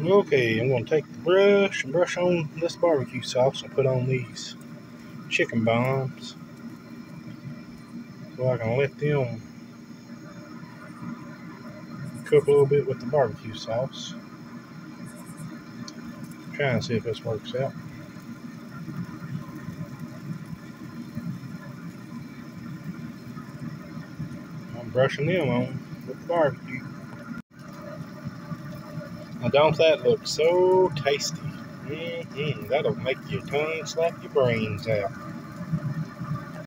Okay, I'm going to take the brush and brush on this barbecue sauce and put on these chicken bombs so I can let them cook a little bit with the barbecue sauce. Try and see if this works out. I'm brushing them on with the barbecue. Now don't that look so tasty? That'll make your tongue slap your brains out.